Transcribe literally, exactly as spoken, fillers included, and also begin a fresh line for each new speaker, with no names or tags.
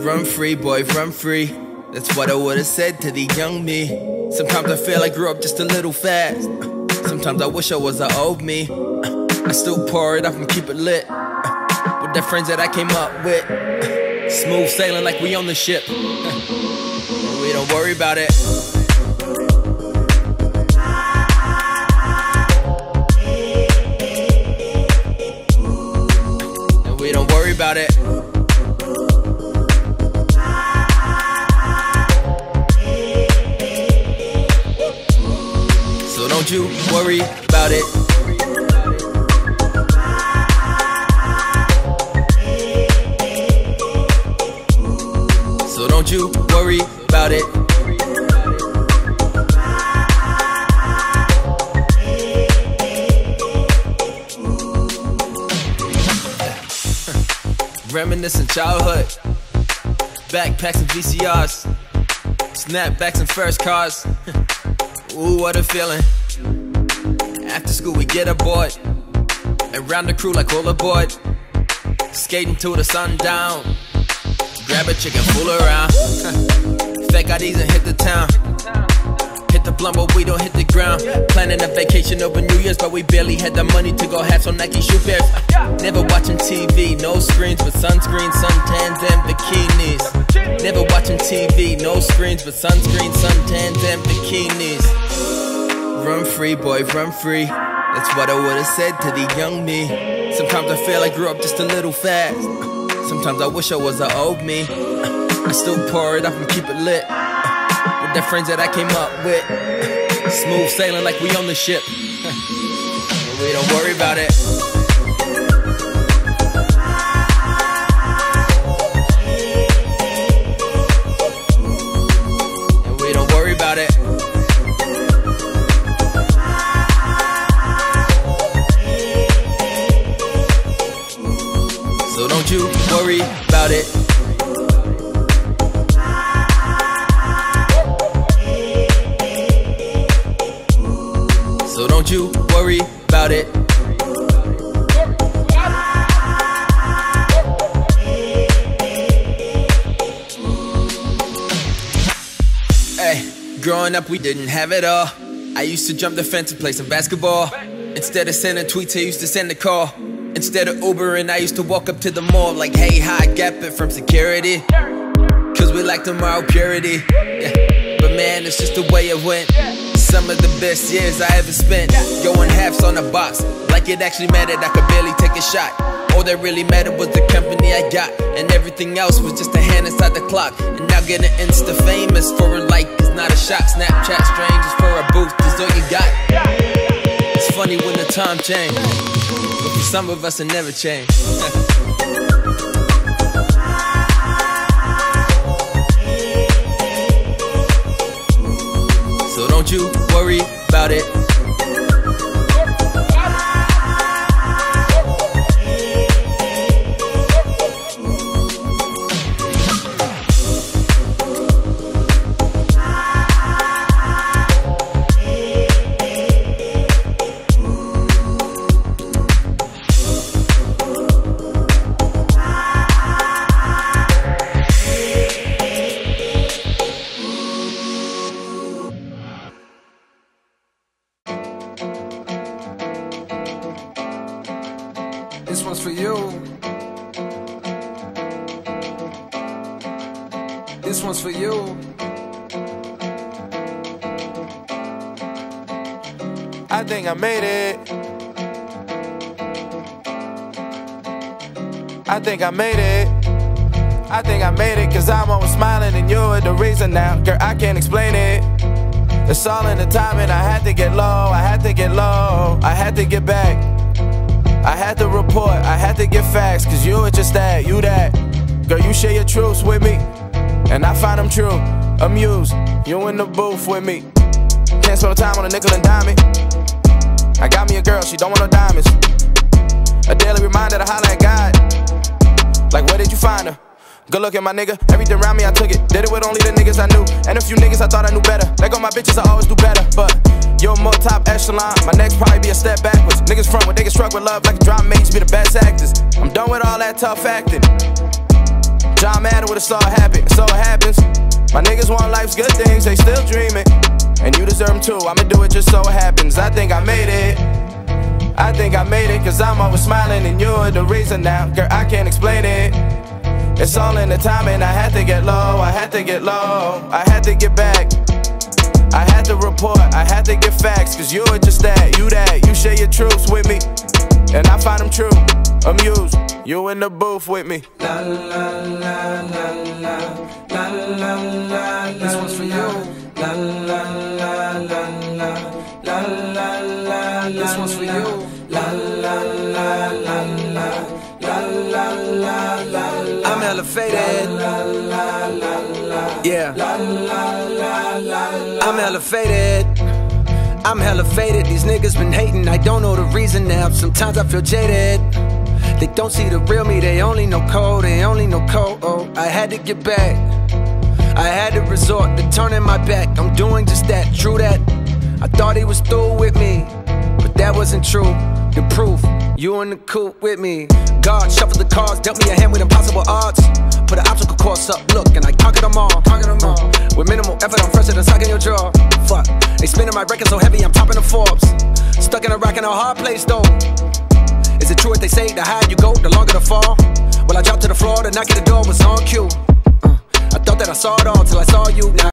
Run free, boy, run free. That's what I would've said to the young me. Sometimes I feel I grew up just a little fast. Sometimes I wish I was the old me. I still pour it up and keep it lit with the friends that I came up with. Smooth sailing like we on the ship. We don't worry about it. And we don't worry about it. So don't you worry about it. So don't you worry about it. Reminiscing childhood, backpacks and V C Rs, snapbacks and first cars. Ooh, what a feeling. After school we get aboard and round the crew like all aboard, skating till the sun down. Grab a chick and fool around. Fake I Ds and hit the town. Hit the blunt but we don't hit the ground. Planning a vacation over New Year's but we barely had the money to go have some Nike shoe pairs. Never watching T V, no screens but sunscreen, suntans and bikinis. Never watching T V, no screens but sunscreen, suntans and bikinis. Run free, boy, run free. That's what I would've said to the young me. Sometimes I feel I grew up just a little fast. Sometimes I wish I was the old me. I still pour it up and keep it lit with the friends that I came up with. Smooth sailing like we on the ship. We don't worry about it. And we don't worry about it. So don't you worry about it. So don't you worry about it. Hey, growing up we didn't have it all. I used to jump the fence and play some basketball. Instead of sending tweets I used to send a call. Instead of Ubering, I used to walk up to the mall like, hey, hi, gap it from security. Cause we like the moral purity. Yeah. But man, it's just the way it went. Some of the best years I ever spent going halves on a box, like it actually mattered, I could barely take a shot. All that really mattered was the company I got, and everything else was just a hand inside the clock. And now getting Insta famous for a like is not a shot. Snapchat strangers for a boost is all you got. It's funny when the time changed, but for some of us it never changed. So don't you worry about it.
This one's for you. This one's for you. I think I made it. I think I made it. I think I made it, cause I'm always smiling and you're the reason now. Girl, I can't explain it. It's all in the timing. I had to get low, I had to get low, I had to get back. I had to report, I had to get facts, cause you were just that, you that. Girl, you share your truths with me, and I find them true. Amused, you in the booth with me. Can't spend no time on a nickel and dime it. I got me a girl, she don't want no diamonds. A daily reminder to holler at God. Like, where did you find her? Good look at my nigga, everything around me I took it. Did it with only the niggas I knew, and a few niggas I thought I knew better. Let go my bitches, I always do better, but you're more top echelon, my next probably be a step backwards. Niggas front when they get struck with love like a drama mates be the best actors. I'm done with all that tough acting. John Madden would've saw it happen, so it happens. My niggas want life's good things, they still dreaming. And you deserve them too, I'ma do it just so it happens. I think I made it, I think I made it, cause I'm always smiling and you're the reason now. Girl, I can't explain it. It's all in the timing, I had to get low, I had to get low, I had to get back. I had to report, I had to get facts, cause you're just that, you that, you share your truths with me. And I find them true, amused, you in the booth with me.
La la la la la, la la la, this one's for you. La la la la la, la la la, this one's for you. La la la la la, la la la la. I'm elevated. La la la la, yeah. La la la la. I'm elevated. I'm hella faded, these niggas been hating, I don't know the reason now. Sometimes I feel jaded. They don't see the real me, they only know cold, they only know cold. Oh, I had to get back, I had to resort to turning my back. I'm doing just that, true that. I thought he was through with me, but that wasn't true. The proof, you in the coupe with me. God shuffled the cards, dealt me a hand with impossible odds. Put an obstacle course up, look, and I conquered them all, conquered them all. With minimal effort, I'm fresher than sock in your jaw. Fuck, they spinning my record so heavy, I'm topping the Forbes. Stuck in a rock in a hard place though. Is it true what they say, the higher you go, the longer the fall? Well, I dropped to the floor, the knock at the door was on cue. uh, I thought that I saw it all till I saw you. Now